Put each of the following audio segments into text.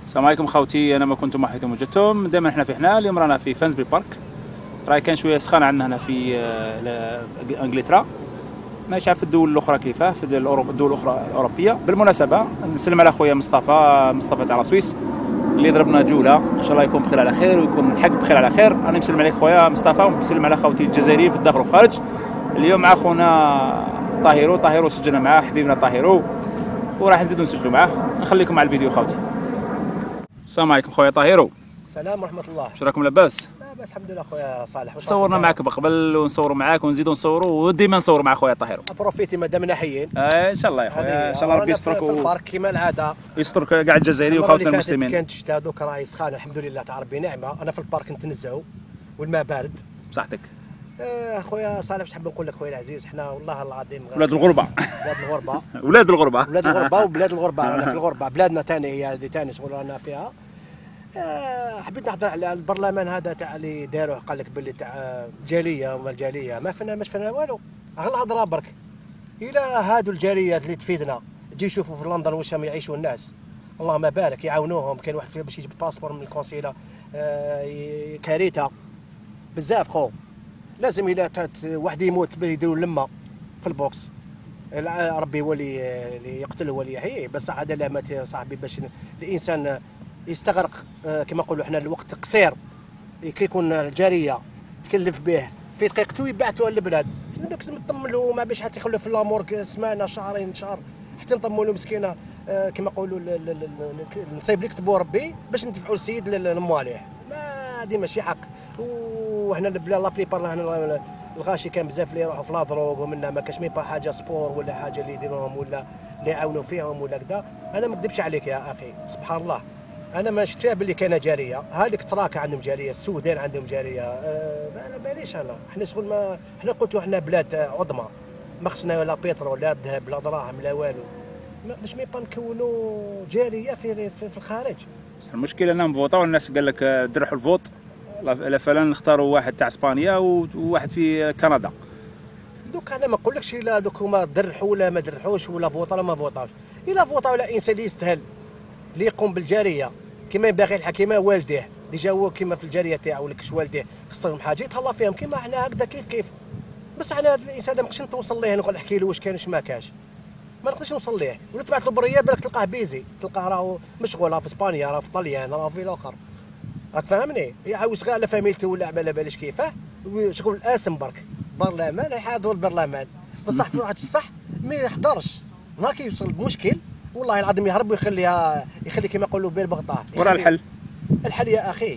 السلام عليكم خوتي، انا ما كنتم ما حيثم وجدتم. دائما احنا في حنا. اليوم رانا في فانسبي بارك. راهي كان شويه سخان عندنا هنا في انجلترا، ماشي عارف الدول الاخرى كيفاه، في الدول الاخرى الاوروبيه. بالمناسبه نسلم على خويا مصطفى تاع سويس اللي ضربنا جوله، ان شاء الله يكون بخير على خير ويكون الحق بخير على خير. انا نسلم عليك خويا مصطفى ونسلم على خوتي الجزائريين في الداخل والخارج. اليوم مع خونا طاهرو سجلنا معاه حبيبنا طاهرو، وراح نزيدو نسجلوا معاه. نخليكم مع الفيديو خوتي. السلام عليكم خويا طاهرو. السلام ورحمة الله. واش راكم لاباس؟ لاباس الحمد لله خويا صالح. صورنا معك بقبل ونصوروا معاك ونزيدوا نصوروا وديما نصوروا مع خويا طاهرو. بروفيتي مادامنا حيين. ان شاء الله يا خويا، ان شاء الله ربي يسترك في البارك كما العاده، يسترك كاع الجزائريين وخوتنا المسلمين. كانت الشتاء دوك راهي سخانه الحمد لله تاع ربي نعمه. انا في البارك نتنزهوا والماء بارد بصحتك. خويا صالح واش نحب نقول لك خويا العزيز، حنا والله العظيم ولاد الغربه ولاد الغربه رانا في الغربه. بلادنا ثاني هي هذه ثاني شغل رانا فيها. حبيت نهضر على البرلمان هذا تاع اللي داروه، قال لك باللي تاع جاليه وما الجاليه ما فينا والو. غير الهضره برك. الى هادو الجاليات اللي تفيدنا تجي يشوفوا في لندن واش راهم يعيشوا الناس، اللهم بارك يعاونوهم. كان واحد فيها باش يجيب باسبور من الكونسيله كارثه بزاف خو. لازم الى واحد يموت يديروا لمه في البوكس، ربي هو اللي يقتله هو اللي يحييه. بس هذا لا مات صاحبي باش الانسان يستغرق كما نقولوا احنا الوقت قصير. كي يكون الجاريه تكلف به في دقيقته يبعثوها للبلاد. دوك لازم نطملوا، ما باش حتى يخلوا في لامور سمانه شهرين شهر حتى نطملوا مسكينه. كما نقولوا نصيب اللي كتبوا ربي باش ندفعوا السيد للمواليه. ما هذه ماشي حق. وحنا لا بليبار الغاشي كان بزاف اللي يروحوا في لاضروغ ومنا ما كاش ميبا حاجه سبور ولا حاجه اللي يديروهم ولا اللي يعاونوا فيهم ولا كذا. انا ما نكذبش عليك يا اخي، سبحان الله انا ما شفتها باللي كان جاريه. هذيك تراك عندهم جاريه، السودان عندهم جاريه. ما باليش انا احنا شغل ما احنا قلتوا احنا بلاد عظمى، ما خصنا لا بيترول لا ذهب لا دراهم لا والو. ما نقدرش ميبا نكونوا جاريه في الخارج. بصح المشكله انهم فوطاو، الناس قال لك درحوا الفوط فلان نختاروا واحد تاع اسبانيا وواحد في كندا. دوك انا ما نقولكش لا دوك هما درحوا ولا ما درحوش ولا فوطا ولا ما فوطاوش. الا فوطا ولا انسان اللي يستاهل اللي يقوم بالجاريه كما ينبغي الحكيمه والديه ديجا هو كما في الجاريه تاعو ولا كش والديه خصهم حاجه يتهلا فيهم كما احنا هكذا كيف. بس انا هذا الانسان ما نقدرش نتوصل ليه نقول نحكي له واش كان واش ما كاش، ما نقدرش نوصل ليه. ولا تبعث له بريه بالك تلقاه بيزي، تلقاه راهو مشغول، راه في اسبانيا راه في طليان راه في الاخر. راك فاهمني؟ يعاوز غير على فاميلته ولا على باليش كيفاه. شغل اسم برك برلمان يحاضروا البرلمان بصح في واحد الصح ما يحضرش. نهار كي يوصل بمشكل والله العظيم يهرب يخلي كما يقولوا بين بغطاه. ورا الحل يا اخي.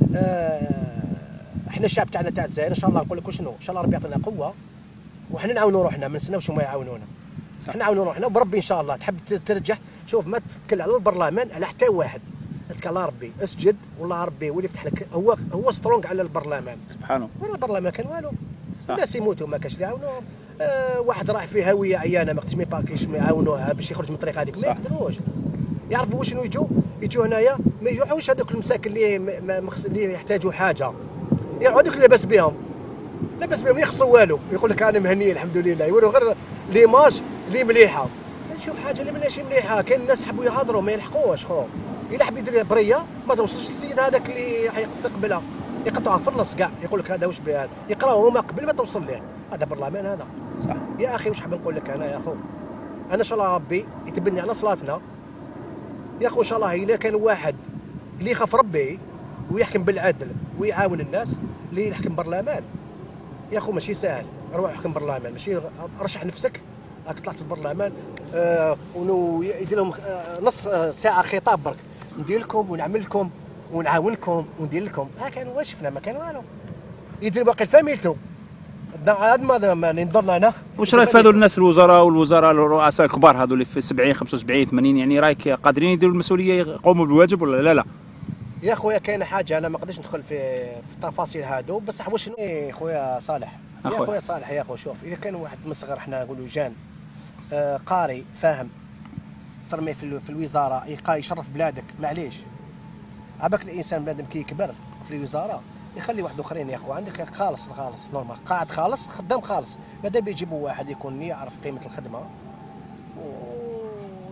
احنا الشعب تاعنا تاع الجزائر ان شاء الله نقول لك شنو، ان شاء الله ربي يعطينا قوه وحنا نعاونوا روحنا، ما نستناوش هما يعاونونا. احنا نعاونوا روحنا وبربي ان شاء الله. تحب ترجح شوف ما تتكل على البرلمان على حتى واحد، اتكل على ربي اسجد والله ربي هو اللي يفتح لك. هو سترونغ على البرلمان سبحانه. ولا البرلمان كان والو، الناس يموتوا ما كاش اللي يعاونوهم. واحد راح في هويه عيانه ما قدش ما باكيش يعاونوها باش يخرج من الطريق هذيك، ما يقدروش يعرفوا واش يجوا هنايا. ما يروحوش هذوك المساكن اللي يحتاجوا حاجه، يروحوا هذوك اللي لاباس بهم يخصوا والو. يقول لك انا مهني الحمد لله، يوروا غير ليماج اللي مليحه. نشوف حاجه اللي ماشي مليحه. كاين الناس حبوا يهضروا ما يلحقوش خو. الا حب يدير بريه ما توصلش السيد هذاك اللي حيستقبلها، يقطعها في النص كاع. يقول لك هذا واش بهذا، يقراوه هما قبل ما توصل ليه. هذا برلمان هذا صح يا اخي. واش حاب نقول لك انا يا خو، انا ان شاء الله ربي يتبني على صلاتنا يا خو. ان شاء الله الا كان واحد اللي يخاف ربي ويحكم بالعدل ويعاون الناس اللي يحكم برلمان يا خو ماشي ساهل. روح احكم برلمان، ماشي رشح نفسك راك طلعت البرلمان يدير لهم نص ساعه خطاب برك ندير لكم ونعمل لكم ونعاونكم وندير لكم. ها كان واش شفنا ما كان والو. يدير باقي فاميلته هذا ما ننظرنا انا. واش رايك في هذول الناس الوزراء الرؤساء الكبار هذول اللي في 70 75 80 يعني رايك قادرين يديروا المسؤوليه يقوموا بالواجب ولا لا؟ يا خويا كاينه حاجه انا ما نقدرش ندخل في التفاصيل هادو، بصح واش خويا صالح يا خويا صالح يا خو شوف، اذا كان واحد من الصغر احنا نقولوا جان قاري فاهم ترميه في الوزاره يشرف بلادك معليش. عباك الانسان بنادم كي يكبر في الوزاره يخلي واحد اخرين يا خو عندك خالص نورمال قاعد خالص خدام خالص. مادام يجيبوا واحد يكون يعرف قيمه الخدمه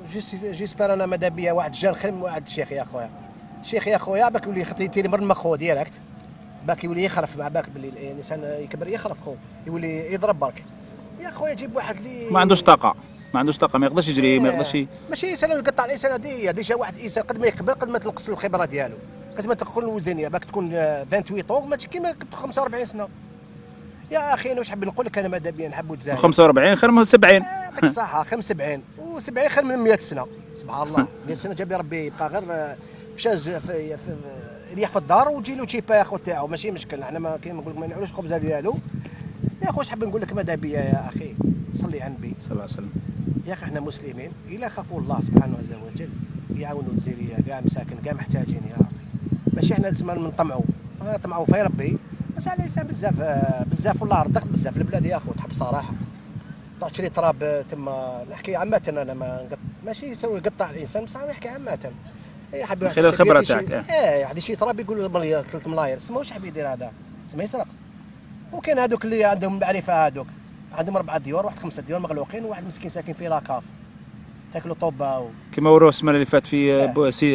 جيسبر انا ماذا بيا واحد جا خير من واحد الشيخ يا خويا. الشيخ يا خويا باك يولي خطيتي مرمى خو ديريكت، باك يولي يخرف مع باك باللي الانسان يكبر يخرف خو، يولي يضرب برك. يا خويا جيب واحد اللي ما عندوش طاقه، ما عندوش طاقه، ما يقدرش يجري، ما يقدرش ماشي انسان يقطع الانسان هذه ديجا واحد الانسان قد ما يكبر قد ما تنقص له الخبره ديالو، قد ما تدخل الوزنيه باك تكون 28 طون ماشي كيما 45 سنه. يا اخي انا واش حاب نقول لك، انا ماذا بيا نحبوا الجزائر 45 خير من 70. يعطيك الصحه، خير من 70 و70 خير من 100 سنه. سبحان الله 100 سنه جاب لي ربي يبقى غير مشى يريح في الدار وتجي له تشيبا يا خو تاعو ماشي مشكل. احنا ما كاين نقول لك ما نعملوش الخبزه ديالو. يا اخو واش حاب نقول لك ماذا بيا يا اخي، صلي على النبي صلى الله عليه وسلم. يا اخي احنا مسلمين الا خافوا الله سبحانه عز وجل يعاونوا الجزائريه كاع مساكن كاع محتاجين يا اخي، ماشي احنا لازم نطمعوا، نطمعوا في ربي بس على الانسان بزاف والله رزقك بزاف البلاد يا اخو تحب صراحه. تروح تشري تراب تما، نحكي عامه انا ماشي يسوي يقطع الانسان بصح نحكي عامه. يا حبيبي خلال الخبره تاعك واحد يشري تراب يقول له 3 ملاير، تسمى واش حاب يدير هذا؟ تسمى يسرق. وكاين هذوك اللي عندهم معرفه، هذوك عندهم 4 ديور واحد 5 ديور مغلوقين، وواحد مسكين ساكن في لاكاف تاكلوا طوبه كما وروه السمانه اللي فات في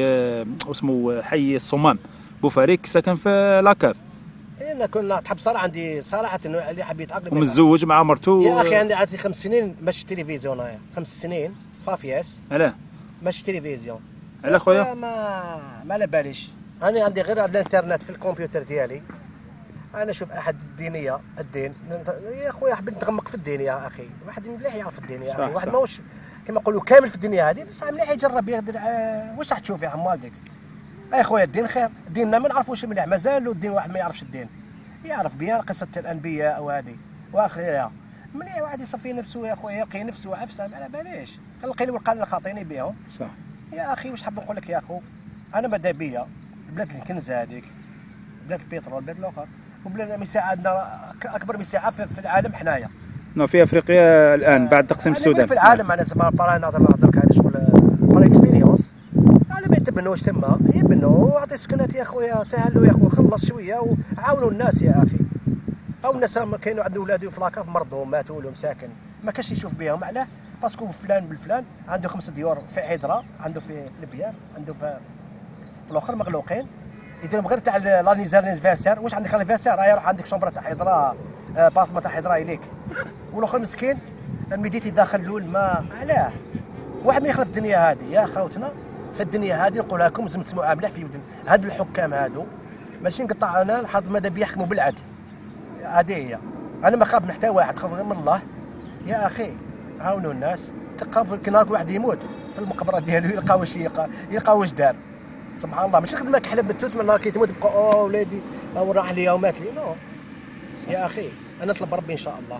اسمه حي الصمام بوفاريك ساكن في لاكاف. انا كنا تحب صراحه عندي صراحه انه اللي حاب يتعاقب ومتزوج مع مرته يا اخي عندي 5 سنين باش تلفزيون، هايا 5 سنين فافياس. علاه باش تلفزيون على خويا ما على باليش. انا عندي غير الانترنت في الكمبيوتر ديالي، انا اشوف احد الدينيه الدين يا خويا حبيت نتغمق في الدين يا اخي، واحد مليح يعرف الدين يا اخي، واحد ماهوش كما نقولوا كامل في الدنيا هذه بصح مليح يجرب يقدر. واش راح تشوف يا عم والديك؟ اي خويا الدين خير، ديننا ما نعرفوش مليح، مازال الدين واحد ما يعرفش الدين، يعرف بها قصه الانبياء وهذه واخرها. مليح واحد يصفي نفسه يا خويا، يلقي نفسه عفسه ما على باليش، القيل والقال الخاطئين بهم. صح يا اخي واش حاب نقول لك يا اخو، انا ماذا بيا بلاد الكنز هذيك، بلاد البترول، بلاد الاخر، وبلاد مساحه عندنا اكبر مساحه في العالم حنايا. في افريقيا الان بعد تقسيم السودان في العالم. انا زعما برا نهضر هذا شغل برا اكسبيريونس على ما يتبنوا واش تما يبنوا، عطي سكنات يا خويا، سهلوا يا خويا، خلص شويه وعاونوا الناس يا اخي. او الناس كاينوا عندهم ولادهم في لاكاف مرضوا ماتوا لهم ساكن ما كاش يشوف بهم، علاه؟ باسكو فلان بالفلان عنده 5 ديور في حيدره، عنده في ليبيان، عنده في الاخر مغلوقين، يديرهم غير تاع لانيفرسير. واش عندك لانيفرسير؟ روح عندك شومبره تاع حيدره، بارتما تاع حيدره اليك، والاخر مسكين الميديتي داخل له الماء. علاه؟ واحد ما يخلف الدنيا هذه يا خوتنا، في الدنيا هذه نقولها لكم لازم تسمعوها مليح في ودن هاد الحكام هادو، ماشي نقطع انا الحظ ماذا بيحكموا بالعدل. هذه هي، انا ما خاف من حتى واحد، خاف غير من الله. يا اخي عاونوا الناس، تلقى كي نهار واحد يموت في المقبره ديالو يلقى واش دار. سبحان الله، ماشي خدمه كحله بالتوت من نهار كي تموت تبقى ولادي او راح لي او مات لي، نو يا اخي. انا نطلب ربي ان شاء الله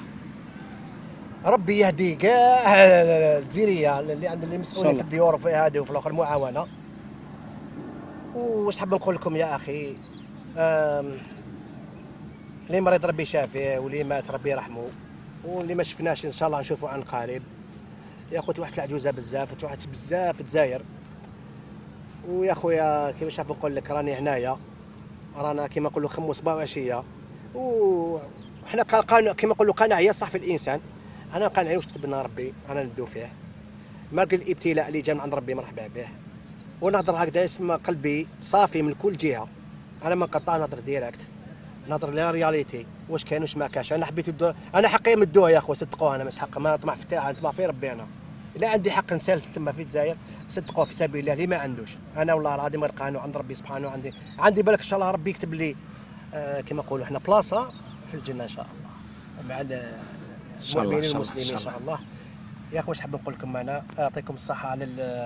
ربي يهدي كاع الجزائريه اللي عند اللي مسؤولين في الديور وفي هذه وفي الاخر المعاونه. واش حاب نقول لكم يا اخي، اللي مريض ربي شافيه، واللي مات ربي يرحمه، واللي ما شفناش ان شاء الله نشوفه عن قريب. يا خويا واحد العجوزه بزاف وتوحد بزاف في الجزائر. ويا خويا كيفاش حاب نقول لك، راني هنايا، رانا كيما نقولوا خمو صباح وعشيه، وحنا كيما نقولوا قناعيه صح في الانسان. انا قانعين واش كتب لنا ربي انا ندو فيه، ما قال الابتلاء اللي جا من عند ربي مرحبا به. ونهضر هكذا يسمى قلبي صافي من كل جهه، انا ما نقطع، نهضر ديريكت، نهضر لا رياليتي واش كاين واش ما كاش. انا حبيت الدور، انا حقي مدوه يا خويا، صدقوه، انا مسحق ما نطمع في تاعها، نطمع في ربي. انا لا عندي حق نسال تما في الجزائر، صدقوه في سبيل الله اللي ما عندوش. انا والله العظيم غير قانون عند ربي سبحانه، عندي بالك ان شاء الله ربي يكتب لي كما نقولوا احنا بلاصه في الجنه ان شاء الله مع المؤمنين المسلمين ان شاء الله. يا اخويا واش حاب نقول لكم، انا يعطيكم الصحه على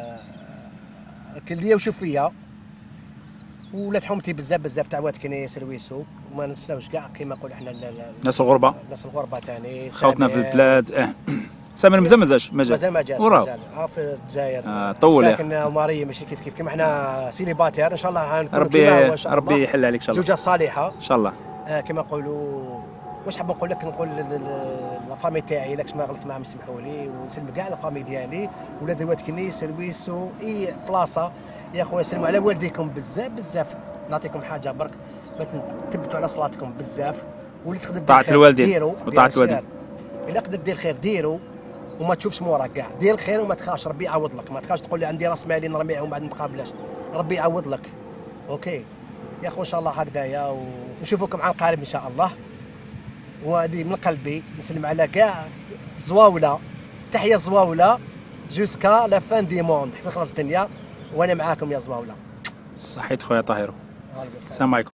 اللي يوشوف فيا، ولاد حومتي بزاف تاع واد كنيس الويسو، وما ننساوش كاع كيما نقول احنا ناس الغربه ثاني خوتنا في البلاد. سامر مازال ما جاش مازال ما جاش في الجزائر. طول ساكن وماريه ماشي كيف كيما احنا سيليباتير ان شاء الله غنكون ربي يحل عليك ان شاء الله، زوجه صالحه ان شاء الله. كما نقولوا واش حاب نقول لك، نقول لافامي تاعي لاكش ما غلطت معاهم يسمحوا لي، ونسلم كاع لافامي ديالي، ولاد الواد كنيس الويسو اي بلاصه. يا خويا سلموا على والديكم بزاف، نعطيكم حاجه برك، تثبتوا على صلاتكم بزاف، واللي تقدر دير طاعه الوالدين وطاعه الوالدين، الا قدر دير خير ديروا، وما تشوفش موراك كاع، دير الخير وما تخافش، ربي يعوض لك، ما تخافش تقول لي عندي راس مالي نرميه ومن بعد ما نقابلهاش، ربي يعوض لك. اوكي يا اخو ان شاء الله هكذايا، ونشوفكم على القارب ان شاء الله. وهذه من قلبي نسلم على كاع زواوله، تحيه زواوله جوسكا لا فان دي موند، حتى تخلص الدنيا وانا معاكم يا زواوله. صحيت خويا طاهر، السلام عليكم.